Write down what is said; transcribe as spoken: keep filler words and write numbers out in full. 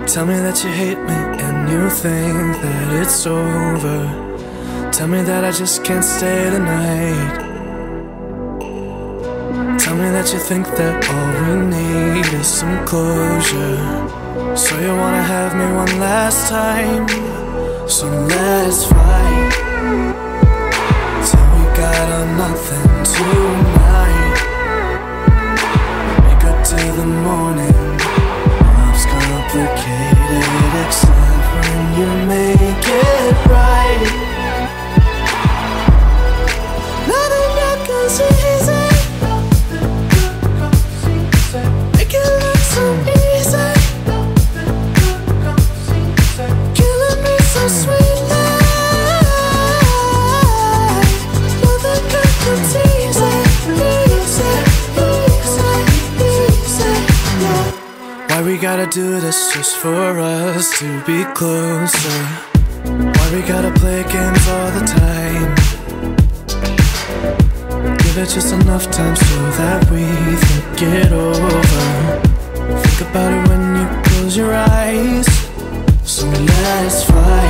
Tell me that you hate me and you think that it's over. Tell me that I just can't stay tonight. Tell me that you think that all we need is some closure. So you wanna have me one last time, so let's fight till we got a nothing tonight. Make up till the morning. Love's complicated except when you make it right. Nothing that comes easy. Make it look so easy. Killing me so sweetly. Nothing that comes easy. Easy, easy, easy, yeah. Why we gotta do this just for us to be closer? Why we gotta play games all the time? Give it just enough time so that we think it over. Think about it when you close your eyes. So let's fight